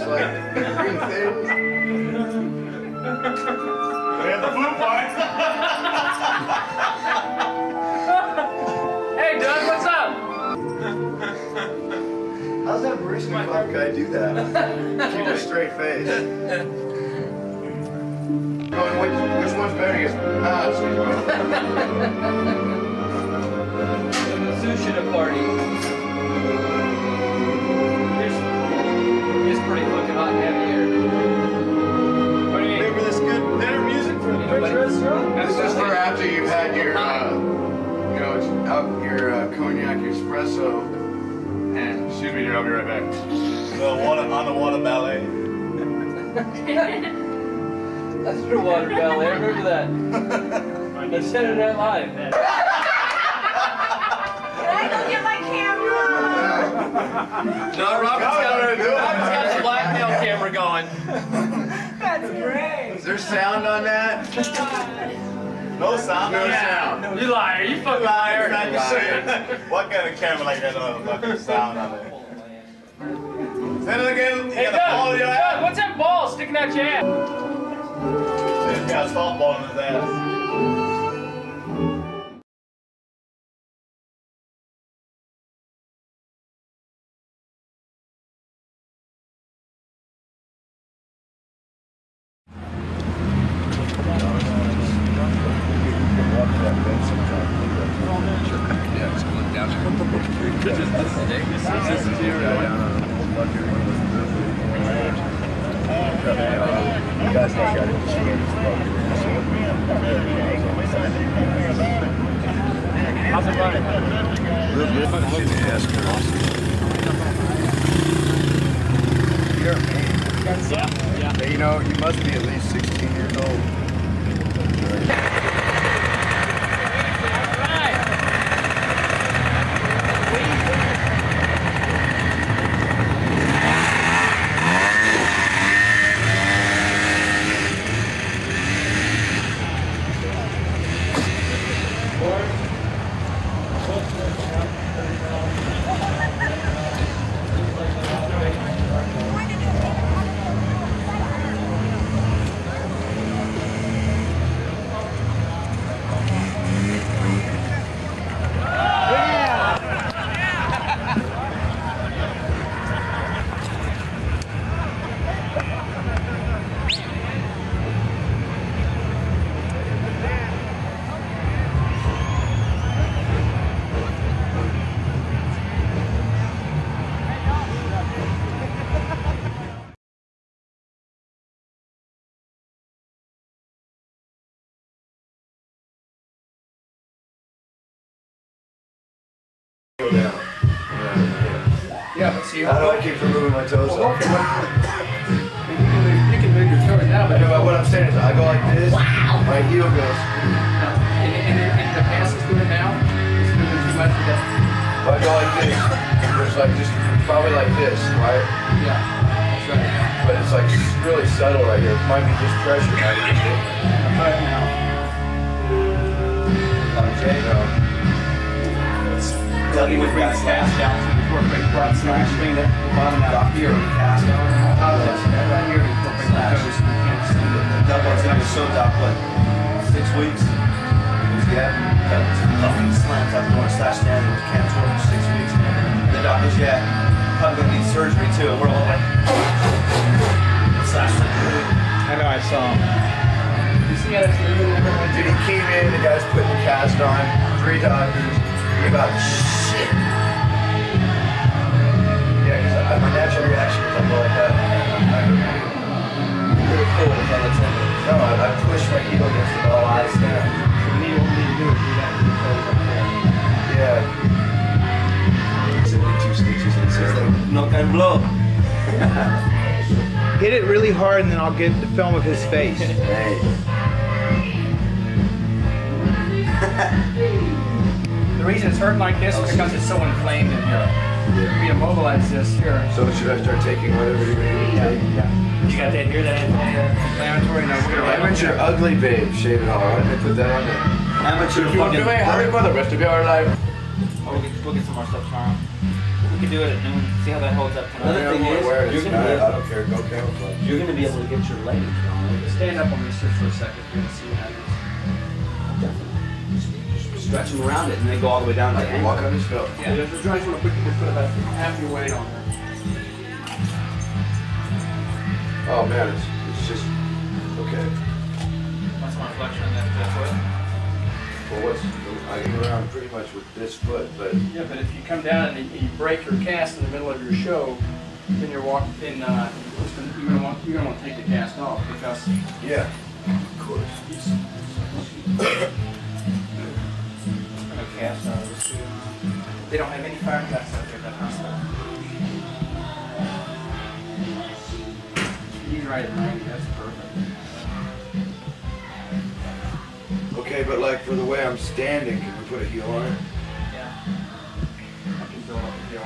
like green things. We have the blue parts. Hey, Doug, what's up? How's that barista club guy do that? Keep a straight face. Which one's better? He goes, Sushi at a party. It's pretty fucking hot and heavy here. What do you mean? Remember this good dinner music from the French restaurant? this is for after you've had your, your cognac, your espresso, and Excuse me, dear, I'll be right back. On the water ballet. That's the water ballet. I remember that. Let's set it out live. Can I go get my camera? No, Robert's got his blackmail camera going. That's great. is there sound on that? No sound. No sound. You liar. You fucking liar. What kind of camera like that? No fucking sound on it. Say it again. You Hey, got a ball in your Doug, ass. what's that ball sticking out your ass? He's got a softball in his ass. Yeah, just look down there. You guys got it. How's it running? Yeah. You know, you must be at least 16 years old. Go down. Yeah, but see, How do I keep from moving my toes up? you can move your toes now, but No, but what I'm saying is I go like this, my heel goes. in the past it's doing it now. It's moving too much. If I go like this, there's like just probably like this, right? Yeah, that's right. But it's like really subtle right here. It might be just pressure, not even movement. I'm trying now. Okay, no. Dougie would bring the cast down to the incorporate broad slash, bring the bottom out here, cast down, out of this, right here, incorporate the toes, so you can't see the Double is gonna show up, what, 6 weeks? Yeah. Fucking slams up going slash down and can't work for 6 weeks. And the doctor's, yeah, probably gonna need surgery too. And we're all like, slash. I know, I saw him. You see how that's moving? Dude, he came in, the guy's putting the cast on, 3 doctors, he about shit. Yeah, because my natural reaction is I go like that. Really cool. No, I push my heel against the ball. I stand. What you need to do is do that to the toes up there. Yeah. 72 stitches in there. Like, knock and blow. Hit it really hard and then I'll get the film of his face. Hey. The reason it's hurting like this is because it's so inflamed in here. We immobilize this here. So should I start taking whatever you're going to take? Yeah. You got that here, that inflammatory? No, we're gonna Amateur ugly babe, shave it all. Why didn't I put that on there? Amateur How fucking. do the rest of your life? Oh, we'll get some more stuff tomorrow. We can do it at noon. See how that holds up tonight. Another thing is, you're going to be I don't care. Go camouflage. You're going to be able to get your legs on. Stand up on these just for a second. You're gonna see what happens. Just stretch them around it and then go all the way down to the ankle. Walk on this go. Yeah, just want to put about half your weight on there. Oh man, it's just okay. That's my flexion on that foot. Well, I get around pretty much with this foot, but Yeah, but if you come down and you break your cast in the middle of your show, then you're walking. Then you're gonna want to take the cast off because yeah, of course. cast on those too. They don't have any fiberglass out there at that hospital. You can ride at 90. That's perfect. Okay, but like for the way I'm standing, can we put a heel on it? Yeah. I can build up a heel.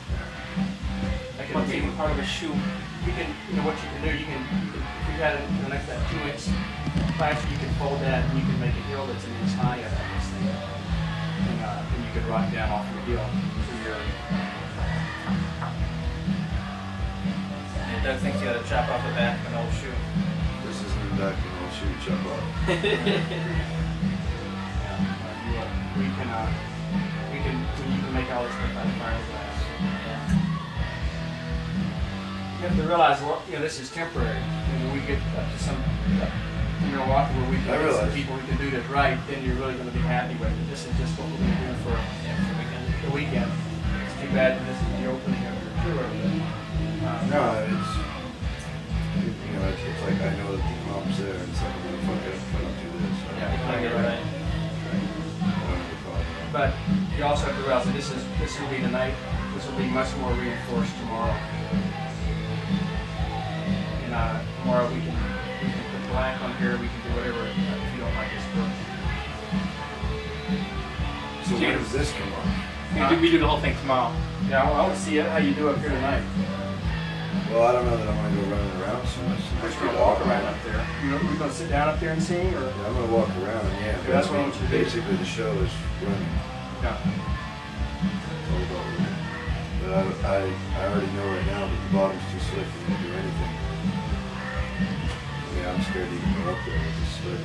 I can take part of a shoe. You can, what you can do, you can if you got it next that 2-inch plastic, you can fold that and you can make a heel that's 1 inch high out of this thing. And you could rock down off your heel to your. Doug thinks you gotta chop off the back of an old shoe. This isn't the back of an old shoe, chop off. You can make all this stuff out of fiberglass. Yeah. You have to realize, this is temporary. When we get up to some Milwaukee where we can get some people who can do this right, then you're really going to be happy with it. This is just what we're going to do for the weekend. It's too bad that this is the opening of your tour. No, it's like I know that the mom's there, and it's like I'm gonna fuck it up if I don't do this. Yeah, I get it right. But you also have to realize that this will be the night. This will be much more reinforced tomorrow. And tomorrow we can put black on here. We can do whatever if you don't like this book. So when does this come on? We do the whole thing tomorrow. Yeah, I want to see how you do up here tonight. Well, I don't know that I'm gonna go running around so much. We're just gonna walk around up there. You're gonna sit down up there and sing, or? Yeah, I'm gonna walk around. Yeah, That's what I want you to do. Basically, the show is running. Yeah. But I already know right now that the bottom's too slick for me to do anything. Yeah, I'm scared to even go up there with this slick.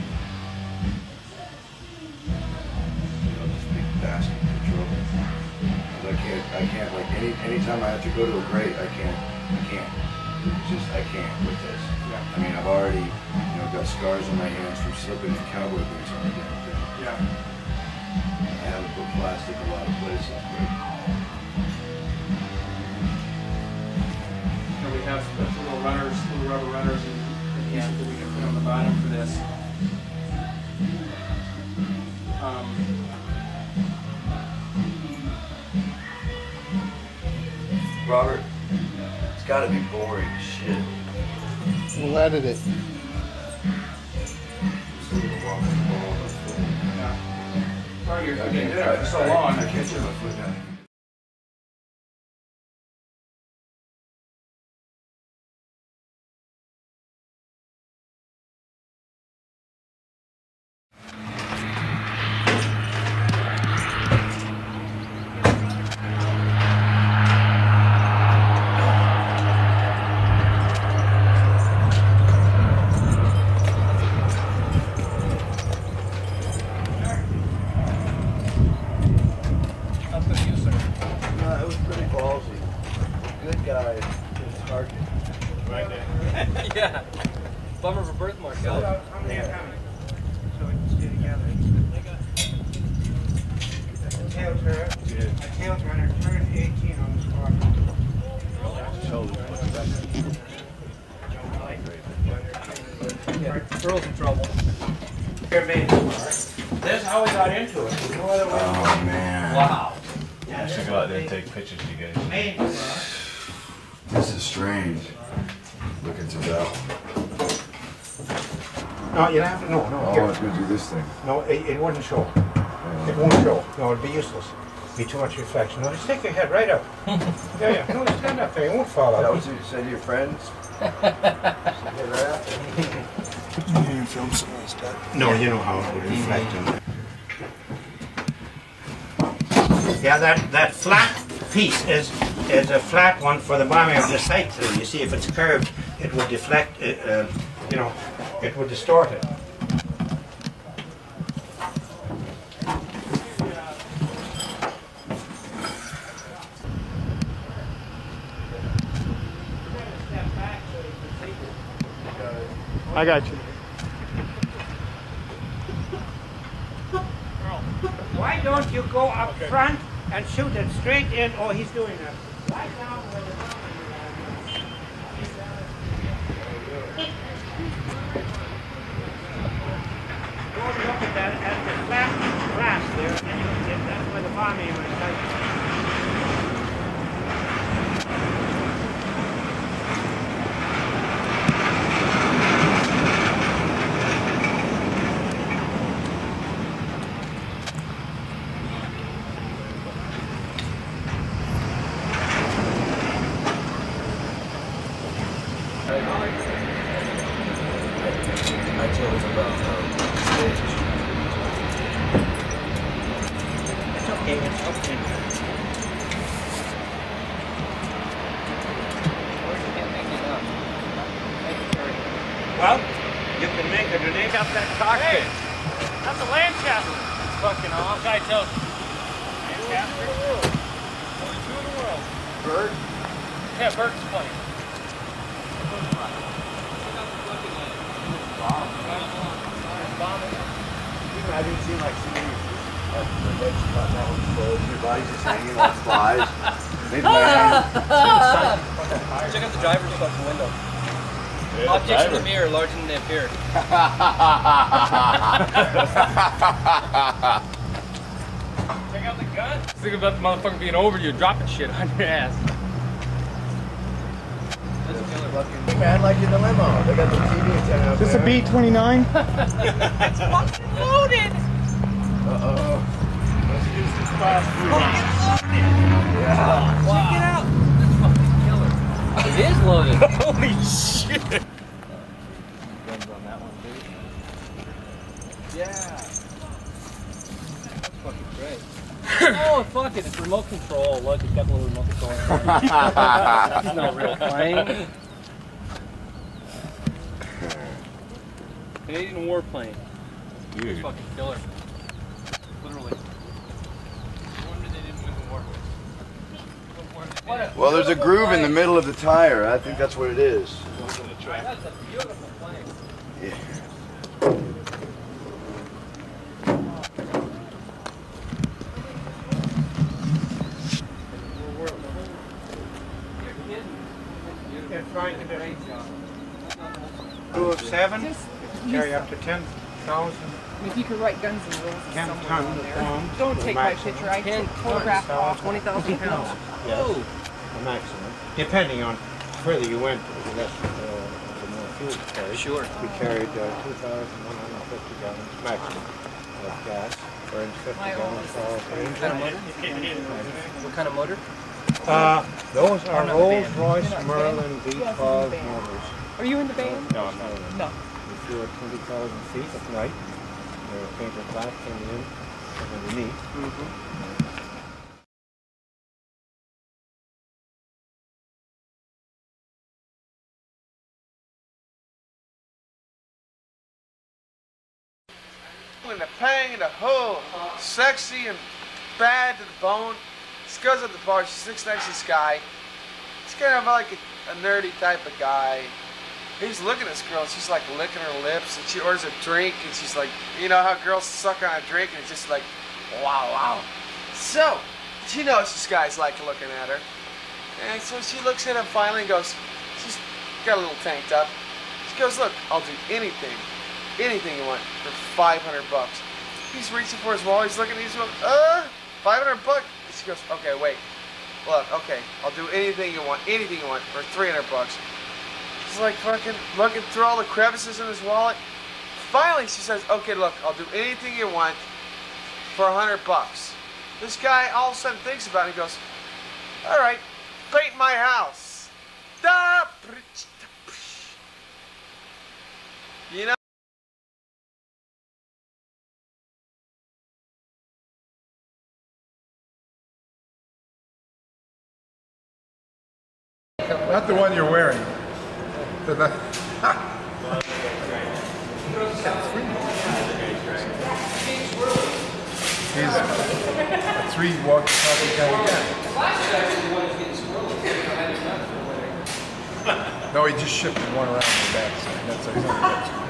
This big basket control. I can't like anytime I have to go to a grate, I can't. It's just I can't with this. Yeah. I mean, I've already got scars on my hands from slipping in cowboy boots on the damn thing. Yeah. I haven't put plastic a lot of places, but we have little runners, little rubber runners, and pieces that we can put on the bottom for this. Robert, it's got to be boring as shit. We'll edit it. Well, you've been doing it for so long. I can't get my foot down. Yeah. Bummer of a birthmark, Al. How many are coming? So we can stay together. A tail turner turned 18 on the squadron. Girl's in trouble. Here, baby. That's how we got into it. No other way. Oh man. Wow. I should go out there and take pictures, you guys. Made This is strange. Looking through that one. No, you don't have to. No, no. Oh, Here. I was gonna do this thing. No, it wouldn't show. It won't show. No, it'd be useless. Be too much reflection. No, just take your head right up. Yeah. No, just stand up there. It won't fall That out. was what you said to your friends? No, you know how it would reflect. Yeah, that flat piece is a flat one for the bombing of the sight through. You see, if it's curved, it would deflect, you know, it would distort it. I got you. Why don't you go up front and shoot it straight in? Oh, he's doing that. Right down where the go and look at that at the flat grass there, and then you'll get that's where the bombing was. Well, you can make a grenade up that cockpit. Hey, that's a Lancaster. Fucking off. Guy tells you. Lancaster. Only two in the world. Bird? Yeah, Burke's playing. I didn't see like so many the legs cut that one closed. Your body's just hanging like flies. Maybe my Check out the driver's fucking window. Objects in the mirror larger than they appear. Check out the gun. Think about the motherfucker being over you, dropping shit on your ass. That's a killer. Hey man, like in the limo. They got the TV antenna out Is this a there. B-29? It's fucking loaded! Uh-oh. Let's use this fast food. Yeah. Check it out. That's fucking killer. It is loaded. Holy shit! Guns on that one, dude. Yeah. That's fucking great. Oh, fuck it. It's remote control. Look, it's got the little remote control. It's no real plane. Canadian warplane. It's fucking killer. Literally. No wonder they didn't win the war. Well, there's a groove in the middle of the tire. I think that's what it is. That's a beautiful plane. Yeah. They're trying to do 207, carry up to 10,000. If you could write guns and rules somewhere on tons there. pounds. Don't take my Maximum. picture. I took photograph off 20,000 pounds. Yes, the maximum. Depending on further you went, the less, the more fuel you carried. Sure. We carried 2,150 gallons maximum of gas, burned 50 My gallons for our What kind of motor? What kind of motor? Those are not the Rolls band. Royce You're not the Merlin band? Who else is in the V12 band? motors. Are you in the band? No, I'm not. No. We flew at 20,000 feet at night. They were painted black from the in and underneath. And the pang and the ho, sexy and bad to the bone. This girl's at the bar, she sits next to this guy. He's kind of like a nerdy type of guy. He's looking at this girl and she's like licking her lips and she orders a drink and she's like, you know how girls suck on a drink and it's just like, wow, wow. So, she knows this guy's like looking at her. And so she looks at him finally and goes, she's got a little tanked up. She goes, look, I'll do anything you want for 500 bucks. He's reaching for his wallet, he's looking, he's going, 500 bucks? She goes, okay, wait. Look, okay, I'll do anything you want for 300 bucks. He's like fucking looking through all the crevices in his wallet. Finally, she says, okay, look, I'll do anything you want for 100 bucks. This guy all of a sudden thinks about it and goes, all right, paint my house. You know? Not the one you're wearing. He's a three walkie-talkie kind of guy. No, he just shifted one around the back side. That's what he's on the back side.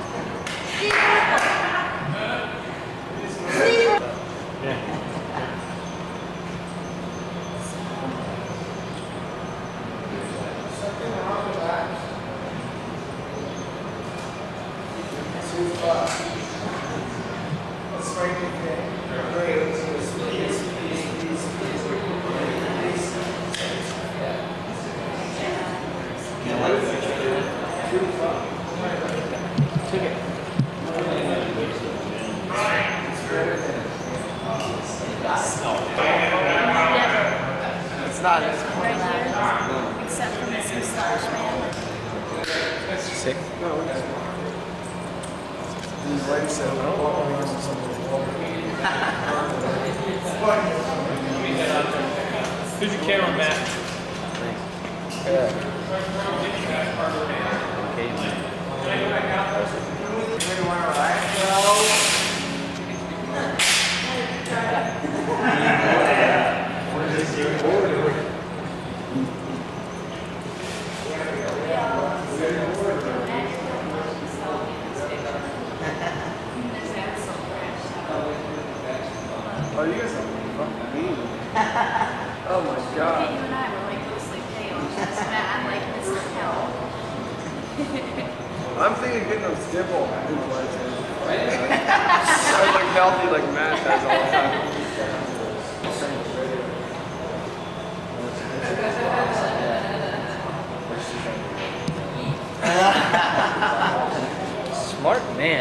It's not. Right here, except for Mr. Slash Man. Sick. Who's your cameraman? Oh, you guys have fun. Oh my god. You and I were like mostly pale. I'm like, this is hell. I'm thinking getting those dimple implants in. I look healthy like Matt does all the time. Smart man.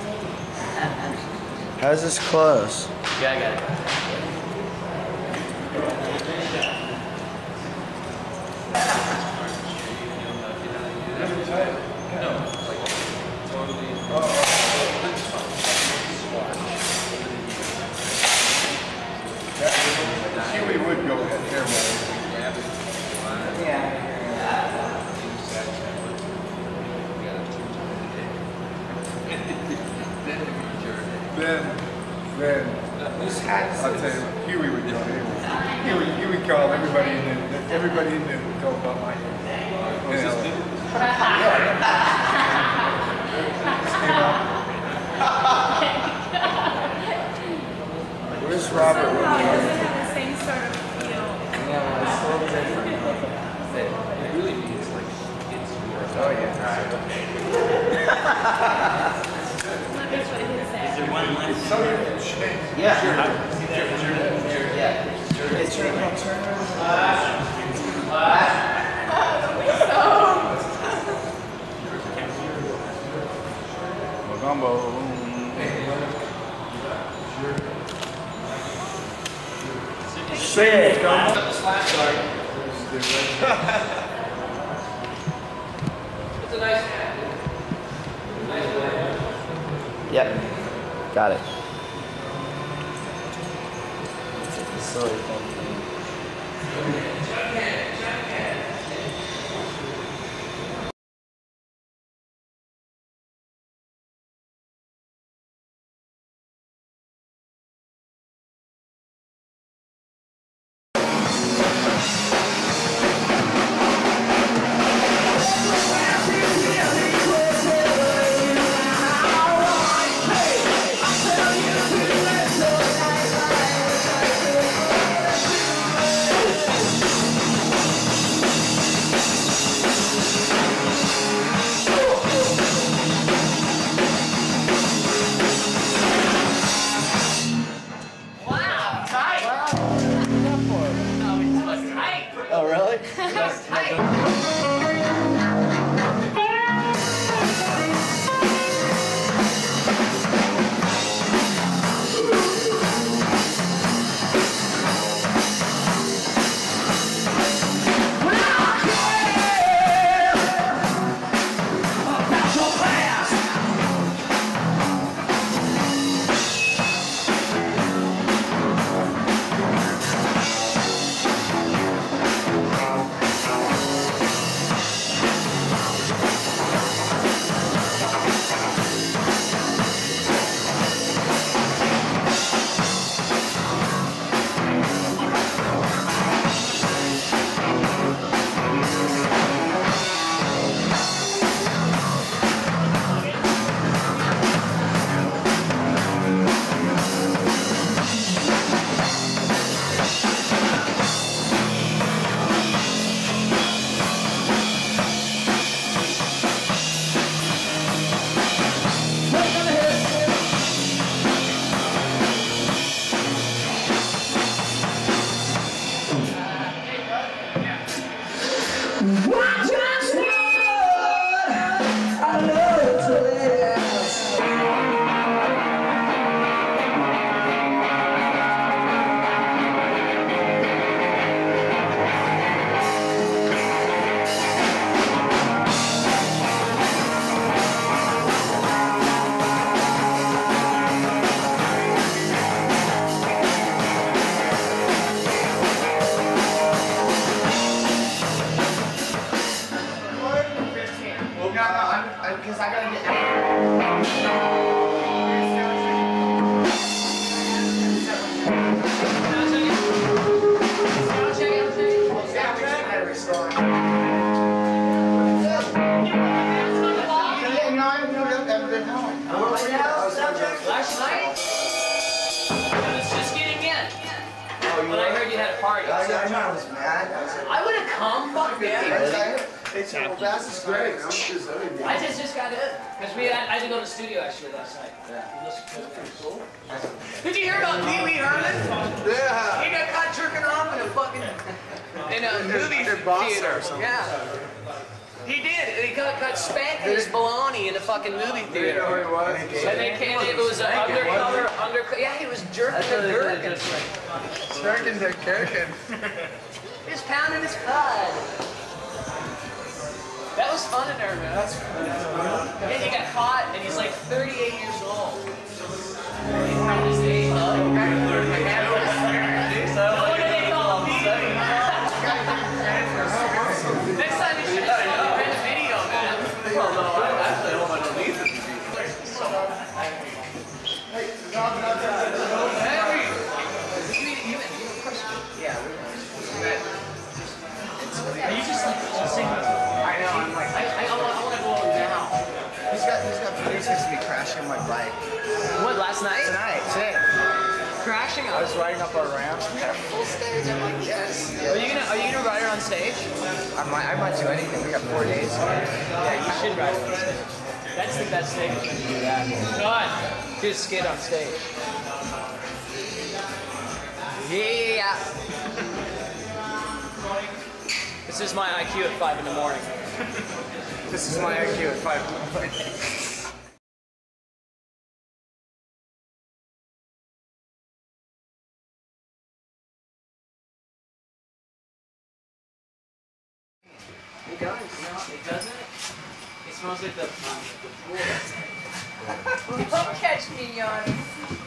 How's this close? Yeah, I got it. Huey would go ahead hair-wise. Then, I'll tell you, Huey would go. Huey called everybody in there. Everybody in there would go about my hair. Was this new? Just came out. Where's Robert? Somehow it doesn't have the same sort of feel. Yeah, it's so different. It really means like it's yours. Oh yeah. Let me put his there. So you change. Yeah. It's your Gumbo. Sick. It's a nice hat. Yep. Got it. It's a facility company. because I gotta get. Last night? I was just getting in. But I heard you had a party. I was mad. I would have come, fuck yeah. It's great. I just got in. Because I had to go to the studio actually last night. Yeah. It was pretty cool. Did you hear about Pee Wee Herman? Yeah. He got caught jerking off in a fucking movie theater. Yeah. He did. And he got spanked in his baloney in a fucking movie theater. And they came. It was an undercover. Yeah, he was jerking the gherkin. Jerking the gherkin. He was pounding his cud. That was fun in there, man. That's cool. And he got caught, and he's like 38 years old. What do they call him? Next time you should just rent a video, man. Well, no, actually, I don't want to leave it. Are you just like singing? I know. I'm like, I want to go out now. he's got footage of me crashing my bike What, last night? today. Crashing I up. was riding up our ramps. We got a full stage. I'm like, yes. Are you gonna ride it on stage? I might do anything. We got 4 days. Yeah, you should ride it on stage. That's the best thing when you do that. God, do a skid on stage. Yeah. This is my IQ at 5 in the morning. This is my IQ at 5 in the morning. It does. No, it doesn't. It smells like the pool. Don't catch me yawning.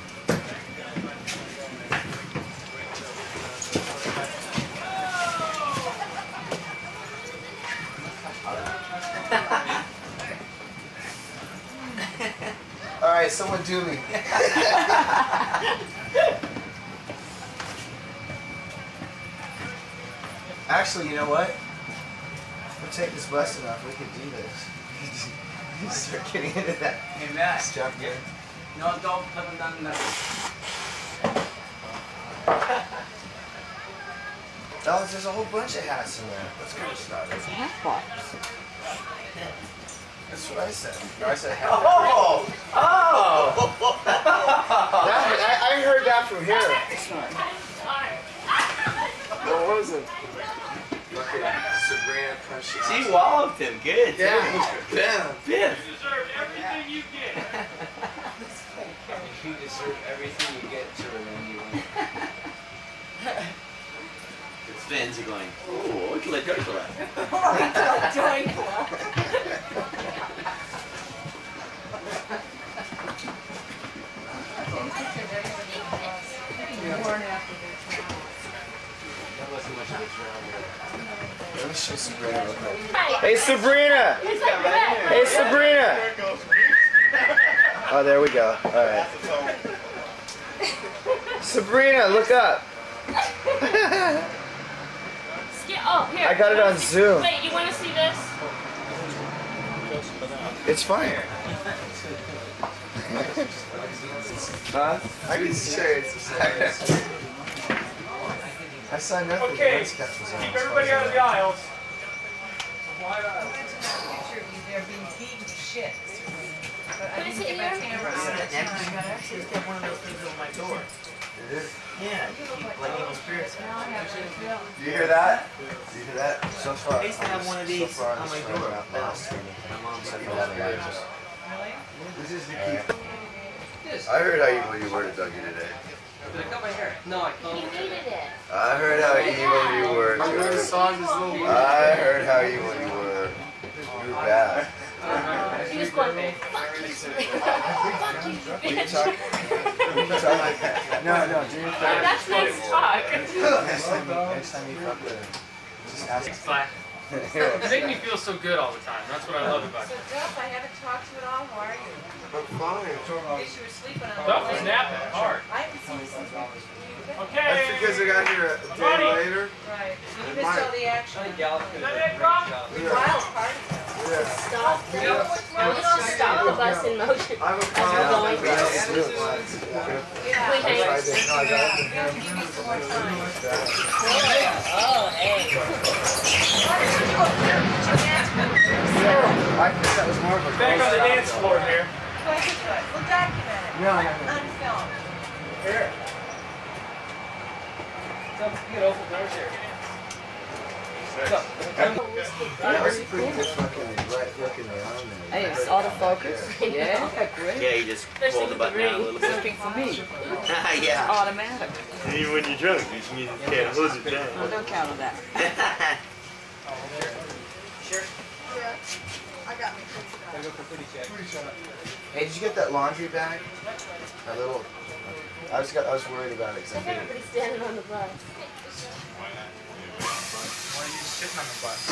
All right, someone do me. Actually, you know what? We'll take this lesson off. We can do this. Start getting into that. Hey, Matt. Stuff here. No, haven't done that. Oh, there's a whole bunch of hats in there. That's good stuff. It's a hat box. That's what I said. I said hat. Oh! I heard that from here. What was it? Look at Sabrina punching. She walloped him. Good. Yeah. Bam. You deserve everything you get. You deserve everything you get to revenge you. It's Vanzi going, oh, look at that. Let me show Sabrina real quick. Hey Sabrina! Hey Sabrina! Oh, there we go. All right. Sabrina, look up. Oh, here. I got it on Zoom. Wait, you want to see this? It's fine. Huh? I can show you. I saw nothing. Okay, keep everybody out of the aisles. They're being beaten to shit. But What is it here? One of those things on my door. Yeah, keep like evil spirits. Do you hear that? Do you hear that? So far. I used to have one of these so far, on my door. My mom said This is the key. I heard how evil you were to Dougie today. Did I cut my hair? No, I He needed it. I heard how evil you were to I heard how evil you were. You were bad. He was going, fuck you, fuck you, bitch. No, do your thing. That's nice talk. Next time you fuck with him, just ask him. Bye. You make me feel so good all the time. That's what I love about So you. Duff, I haven't talked to you at all. How are you? I'm fine. I guess you were sleeping on Duff the was way. napping hard. I haven't seen you since we Okay. That's because I got here a day later. Right. You missed all the action. Is that it, Rob? Wild party. Yeah. Stop. We don't stop the bus in motion. I have a As problem. we're going. Yeah. We hang. We have to give you some more time. Oh, hey. I think that was more of a Back on the dance floor here. We'll document it. No. On film. Here. Come, get open doors here. That was a pretty good fucking right look in the arm there. Hey, it's autofocus. Yeah. Great. Yeah, you just pull the button down a little bit. Looking for me. Yeah. Automatic. And even when you're drunk, you can't hose it down. Oh, don't count on that. Sure. I got me. Gotta go for footy check. Hey, did you get that laundry bag? That little. I was worried about it. 'Cause I figured- Everybody's standing on the bus. Why are you sitting on the bus?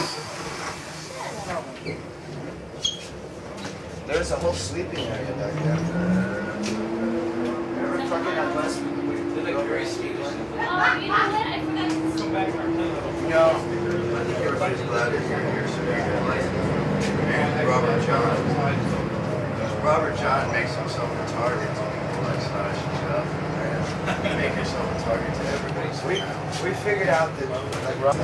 There's a whole sleeping area back there. Remember fucking that bus? They're like very sweet. Oh, you know what? I forgot to Come back to our plane. No. I think everybody's glad that you're here, so you're gonna like it. Robert John. Robert John makes himself a target to people like Slash and stuff. You make yourself a target to everybody. So we figured out that like Robert.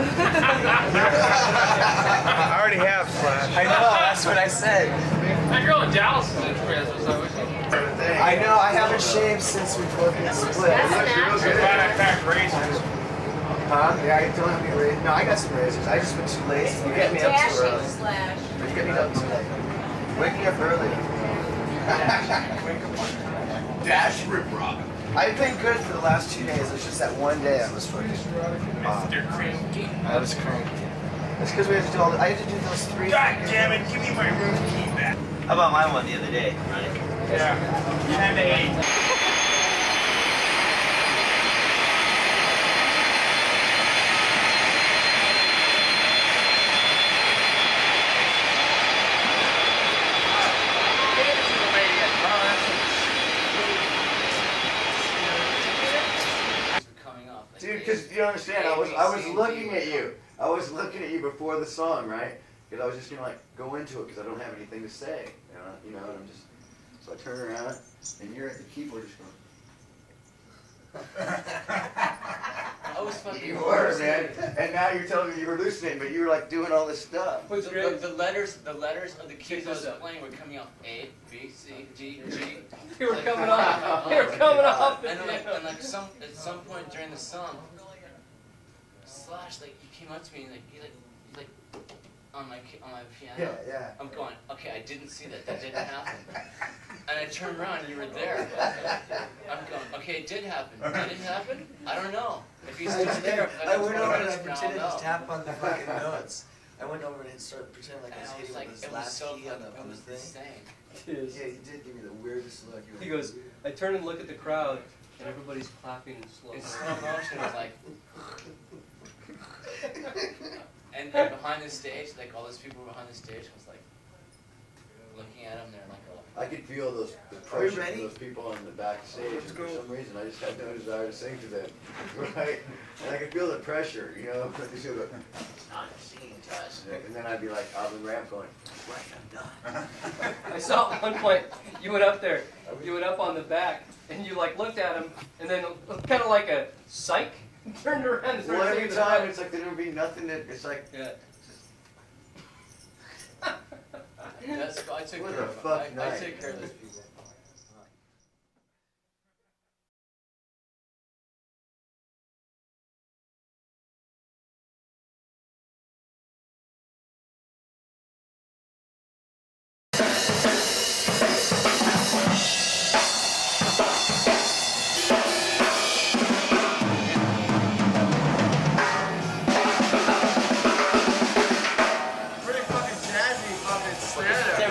I already have Slash. I know, that's what I said. That girl in Dallas is interesting. I know, I haven't shaved since we both been split. That's natural. Glad I packed razors. Huh? Yeah, I don't have any razors. No, I got some razors. I just been too lazy. You get me up too Dashing early. Slash. You get me up too late. Wake me up early. Dash rip rock. I've been good for the last 2 days. It's just that one day I was fucking off. You're crazy. I was cranky. It's because we had to do all. I had to do those 3. God damn it, give me my room key back. How about my one the other day, Ronnie? Yeah. 10 to 8. Dude, because you don't understand, I was looking at you. I was looking at you before the song, right? Because I was just gonna like go into it because I don't have anything to say, you know. And I'm just so I turn around and you're at the keyboard just going. I was fucking. You were, man. And now you're telling me you were hallucinating, but you were like doing all this stuff. The letters of the keys I was playing were coming off A, B, C, D, G. You were coming off. You were coming off. And like at some point during the song, Slash like he came up to me and like he on my piano. Yeah. I'm going, okay, I didn't see that. That didn't happen. And I turned around and you were there. I'm going, okay, it did happen. Did it happen? I don't know. If he's still there, I went over and I I'll pretended to know. tap on the fucking notes. I went over and started pretending like I was And I was hitting like, with this it was last so key fucking, on it the was thing. insane. Yeah, you did give me the weirdest look. He goes, I turn and look at the crowd, and everybody's clapping in slow In motion. slow motion, it was like, and behind the stage, like all those people behind the stage was like looking at him. They're like, oh. I could feel the pressure from those people on the backstage, and for some reason I just had no desire to sing to them, right? And I could feel the pressure, you know, like these people go, not singing to us. And then I'd be like on the ramp going, right, I'm done. I saw at one point, you went up there, you went up on the back, and you like looked at him, and then kind of like a psych, turned around and Well, started every singing the time front. it's like there would be nothing that, it's like, Yeah. That's, I took What care a of fuck I night. take care of those people. Pretty fucking jazzy fucking snare there.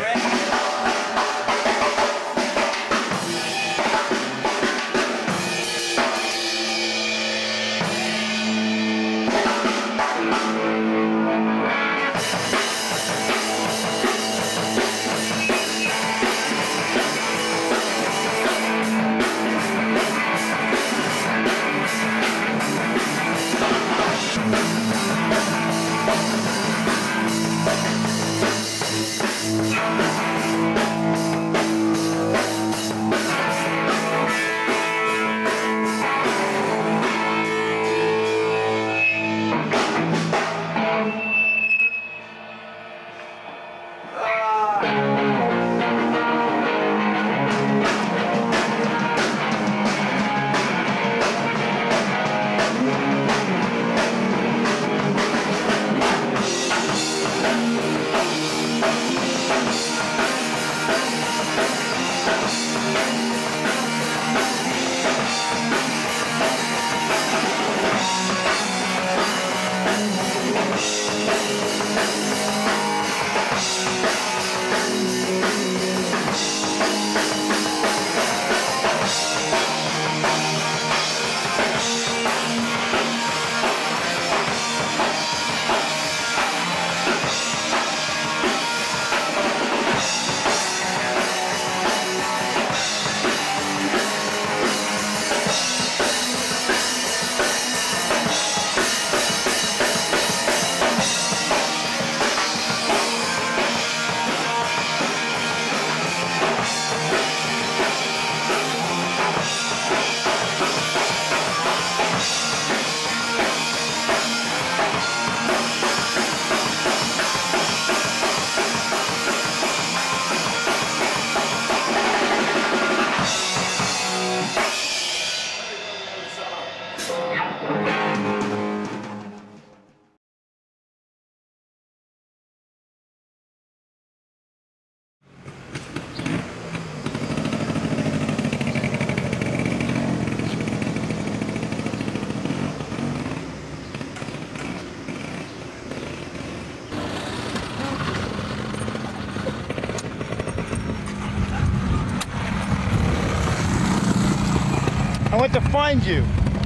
had to find you.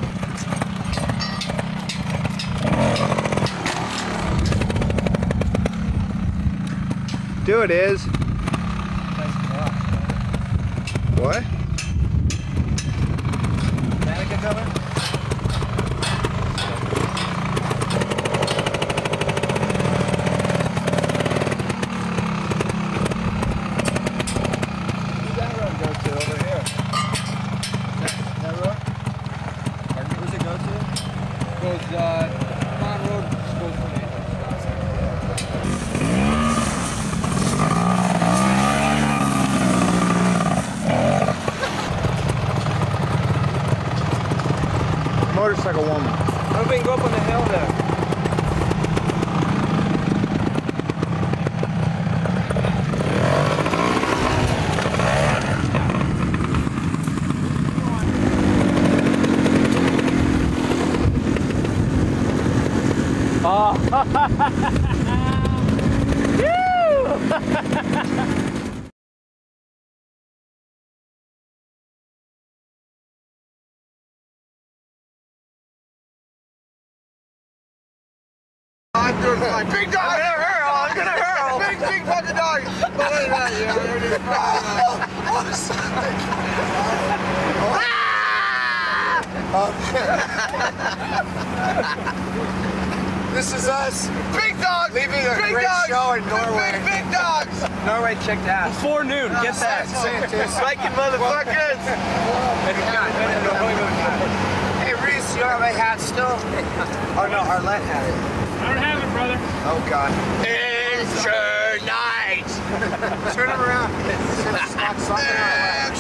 Do it, Iz. What? Mannequin coming? Who's that road go to over here? That road? Where's it go to? Goes, Pond Road goes from there. Motorcycle woman. I don't think go up on the hill there. I'm doing fine. Big dog! I'm gonna hurl! I'm gonna hurl! Big fucking dog! Believe that, yeah, This is us. Big dogs! Leaving a great show in Norway. Big dogs! Norway kicked ass. Before noon, get that. Spiking motherfuckers! Hey Reese, you have a hat still? Oh no, Arlette had it. I don't have it, brother. Oh God. Night. Turn him around. Stop something night.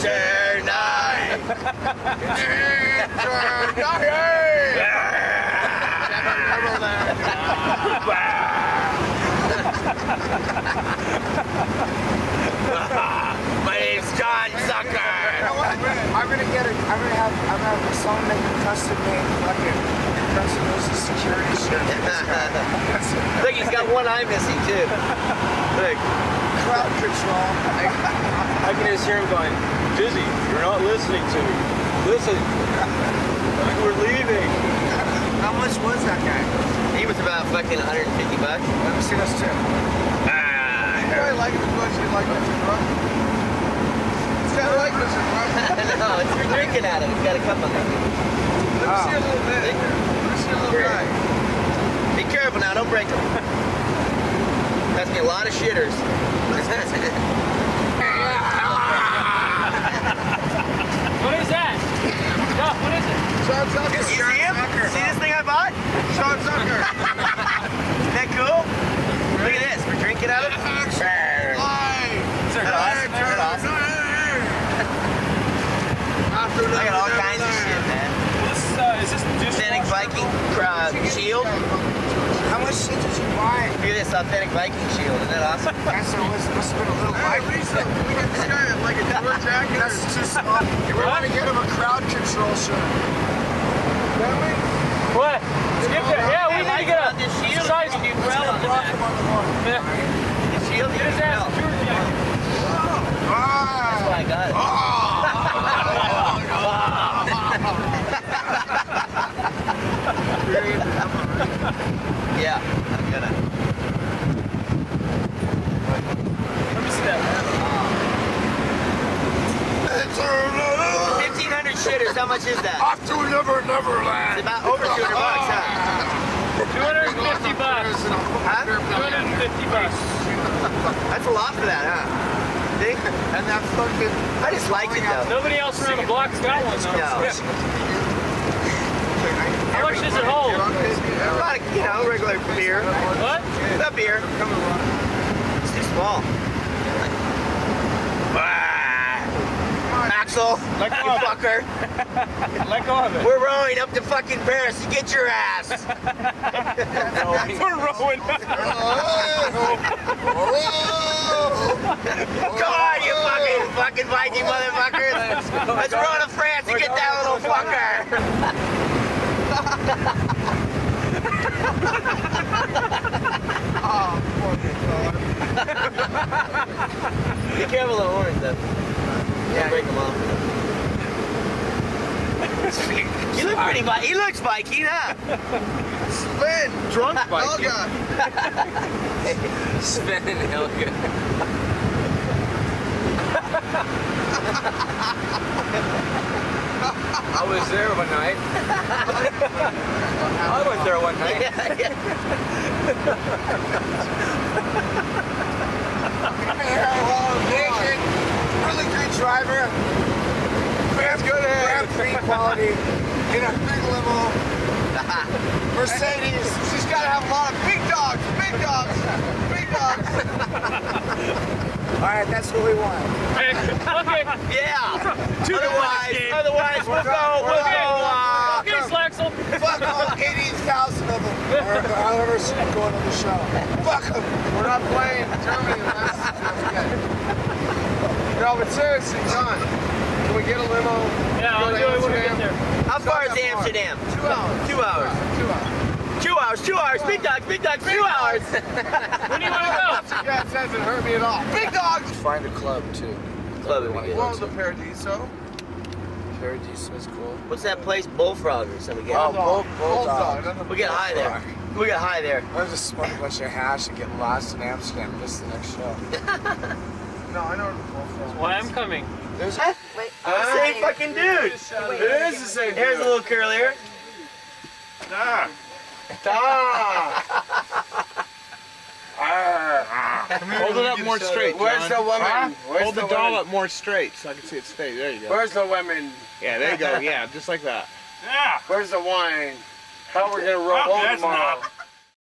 My name's John Sucker. You know what? I'm gonna have someone make a custom made fucking custom security shirt. Look, he's got one eye missing too. Look. Crowd control. I can just hear him going, Izzy, you're not listening to me. Listen. We're leaving. How much was that guy? He was about fucking 150 bucks. Let me see this too. You probably like it as much as you like Mr. Brooke. It's kind of like Mr. Brooke. No, it's for drinking out of it. It's got a cup on there. Let me see a little bit. Let me see a little guy. Be careful now, don't break them. That's me a lot of shitters. What is that? Duff, what is it? Sean Zucker. You see him? See this thing I bought? Sean Zucker. Isn't that cool? Look at this. We're drinking out of it. Is there awesome? I got all kinds of shit, man. Is this Authentic Viking shield. How much shit did you buy? Look at this authentic Viking shield. Isn't that awesome? That's must have been a little light. Can we get this guy like a door jacket? That's too small. We want to get him a crowd control shirt. Can we? What? Skip it. Yeah, we need to get a shield. size. You can grill on the back. The shield, you can grill. That's why I got it. Yeah, I'm gonna. Let me see that. 1,500 shitters, how much is that? Off to Neverland. It's about over 200 bucks, huh? 250 bucks. Huh? 250 bucks. That's a lot for that, huh? See? And that fucking... I just liked it, though. Nobody else around the block's got one, though. No. How much does it hold? About, you know, regular beer. What? That beer. It's too small. Axel, you fucker. Let go of it. We're rowing up to fucking Paris to get your ass. We're rowing. Come on, you fucking Viking motherfuckers. Let's row to France and get that little fucker. Oh, fucking Be careful of the horns, though. Yeah, break them off. You look pretty bikey. He looks bikey, huh? Spin. Drunk bikey. Helga. Spinning Helga. I was there one night. I was there one night. Naked, really good driver. Grab green quality in a big limo. Mercedes. She's got to have a lot of big dogs, big dogs, big dogs. All right, that's what we want. Okay. Yeah. Otherwise, we'll go. Okay, Slaxel. Fuck all 80,000 of them. I'll ever see them going on the show. Fuck them. We're not playing Germany the last time we get it. No, but seriously, John, can we get a limo? Yeah, I'll do it when we get there. How far is Amsterdam? 2 hours. 2 hours. 2 hours. 2 hours. 2 hours. Big dogs. 2 hours. When do you want to go? That doesn't hurt me at all. Big dogs! Find a club, too. Club would be good. Well, the Paradiso. Paradiso is cool. What's that place? Bullfrog or something. Oh, Bulldog. We get high there. We get high there. I was just smoking a bunch of hash and getting lost in Amsterdam. This is the next show. No, I know where the Bullfrog. Why I'm coming. There's Same fucking dude. It is the same dude. Here's a little curlier. Hold it up more straight, Where's the woman? Hold the doll up more straight so I can see its face. There you go. Where's the women? Yeah, there you go. Yeah, just like that. Yeah. Where's the wine? How we're gonna roll Oh, that's tomorrow? not.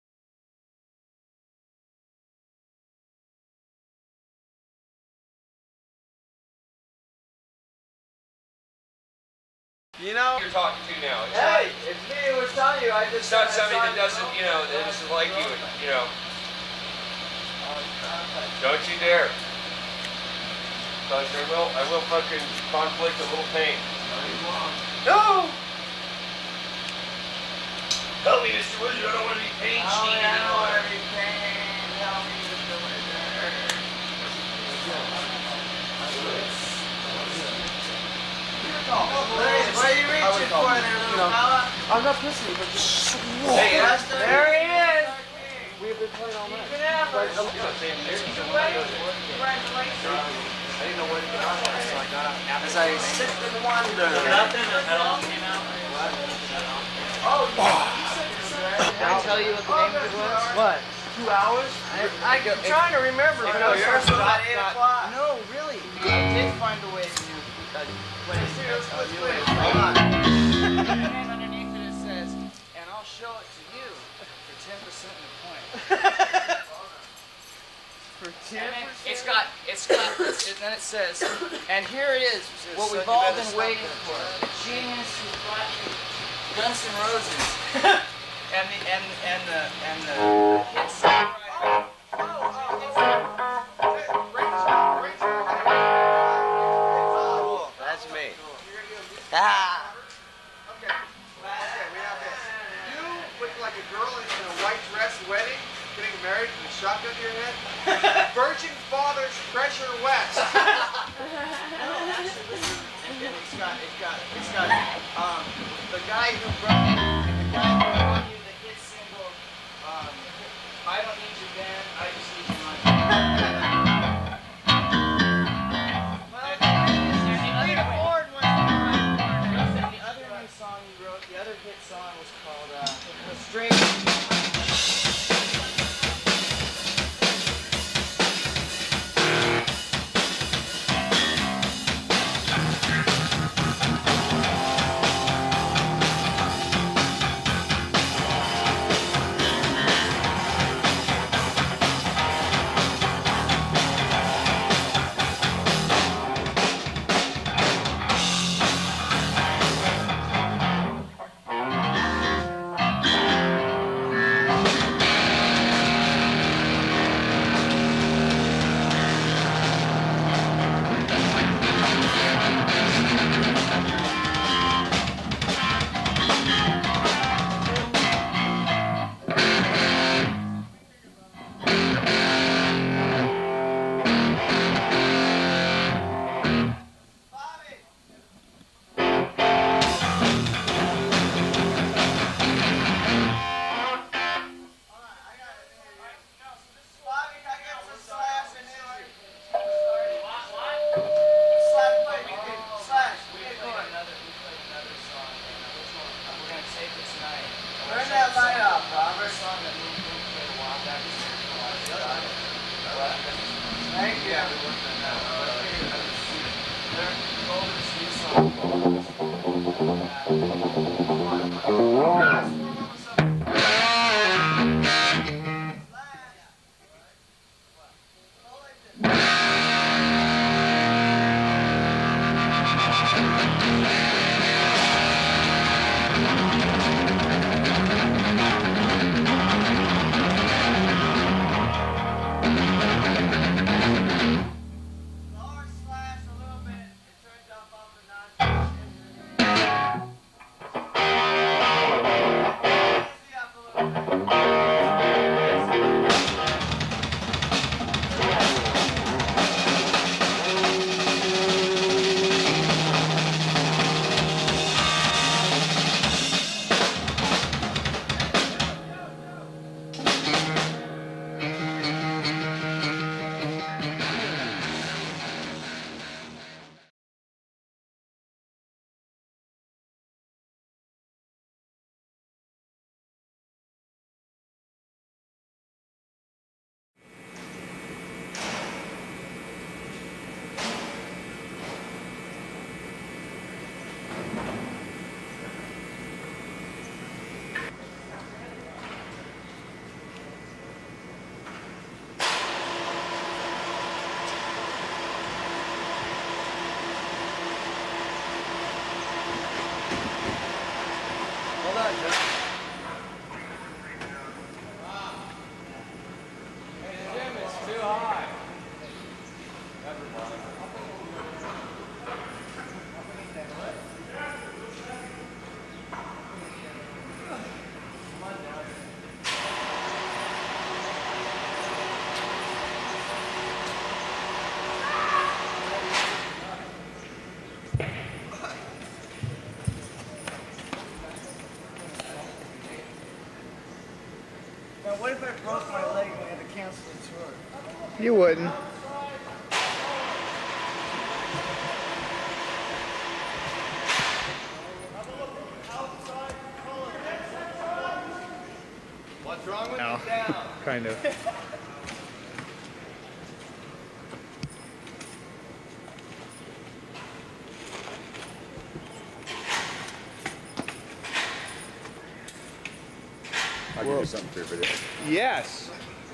You know? You're talking to now. It's Hey, it's me who was telling you. I just. it's not somebody that doesn't, you know, that isn't like you, you know. Don't you dare. Because I will fucking conflict a little pain. No! Help me, Mr. Wizard, I don't want to be pain cheated. I don't want to be pain. Help me, Mr. Wizard. What are you reaching for there, little fella? I'm not pussy, but just... Hey, There he is! We've been playing all night. You can have her. Congratulations. I didn't know where to get on there, so I got up. As I sit and wonder. Nothing at all came out. Oh, did I tell you what the name of it was? What? 2 hours? I'm trying to remember, but I was supposed to about 8 o'clock. No, really. I did find a way to do Hold on. And underneath it, it says, and I'll show it to you for 10% of the point. For 10%? It's got, and then it says, and here it is, what we've all been waiting for. The genius who brought you Guns N' Roses. and the hit song. That's me. Ah. Okay, we have this. You look like a girl in a white dress wedding, getting married with a shotgun to your head. Virgin Fathers Treasure West. It's got the guy who brought you the hit single, I Don't Need Your Band, I Just Need Your Money. The other new song you wrote, the other hit song was called Strange. What if I broke my leg and we had to cancel the tour? You wouldn't. What's wrong with No. you down? Kind of. I can do something for your video. Yes.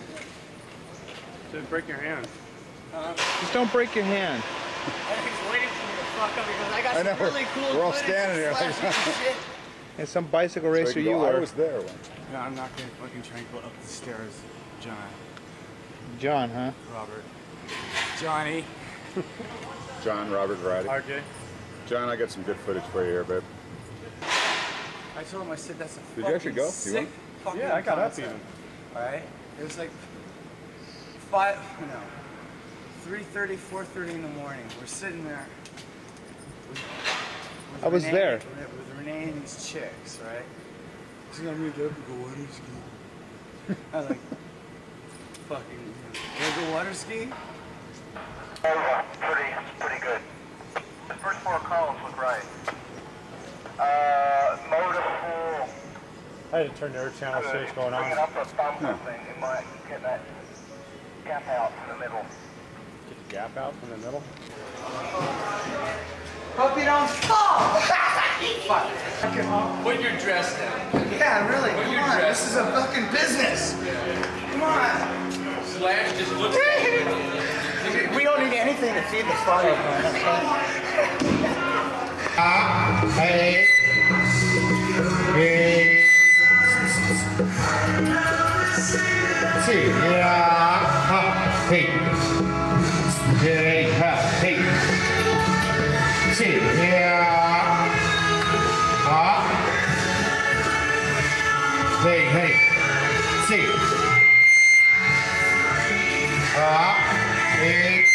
Don't break your hand. Just don't break your hand. He's waiting for me to fuck up because I got I know, some really cool we're all footage standing here of like slashing shit. And some bicycle So racer you you go, I were. was there once. No, I'm not gonna fucking try and go up the stairs, John. John, huh? Robert. Johnny. John, Robert, Variety. RJ. John, I got some good footage for you here, babe. I told him, I said, that's a Did fucking you actually go? You sick went? fucking Yeah, I got up concept. even. Alright? It was like 3:30, 4:30 in the morning. We're sitting there. With I was Renee, there. With Renee and these chicks, right? She's gonna meet up and go water ski. I like, fucking, you wanna go water ski? Pretty good. The first 4 columns look right. Motor full. I had to turn the other channel to see what's going Bring it on. up a bumper thing. It might get that gap out in the middle. Get the gap out from the middle. Hope you don't fall! Put your dress down. Yeah, really, Put come your on, dress this is a fucking business! Come on! Slash just looks at you. We don't need anything to feed the fire. Hey. Hey. See, yeah. Ha. Hey. Hey. Ha. Hey. See, yeah. Ha. Hey. Hey. See. Ha. Hey.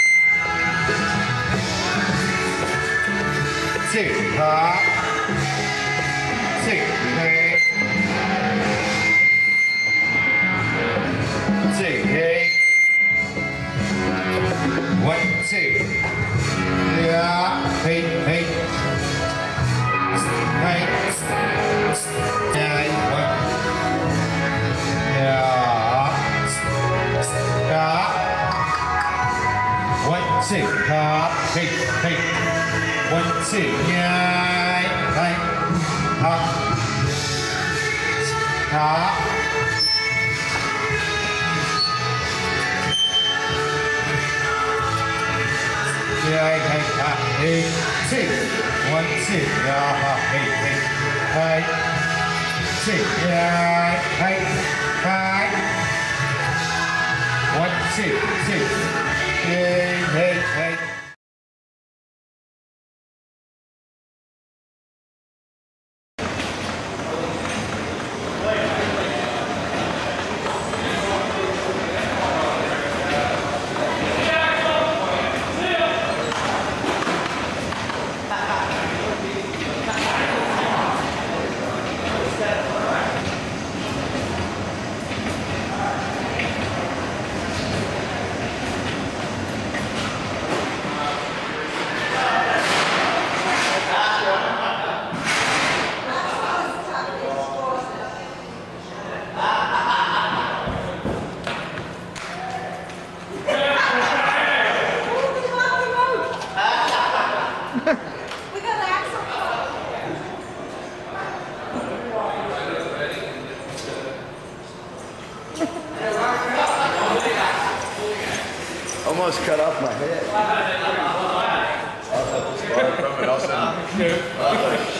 See, ha. See, hey. See, hey. 1, 2. Yeah, hey, hey. Hey. Yeah, 1. Yeah. Yeah. two, hop, hey, hey. 1, 2, yeah, hey, hop, hop. Yeah, hey, hop, hey, 2, 1, 2, yeah, hop, hey, hey, 2, yeah, hey, 5, 1, 2, 2, hey, hey, hey. Almost cut off my head. I was at this bar from it, all of a sudden,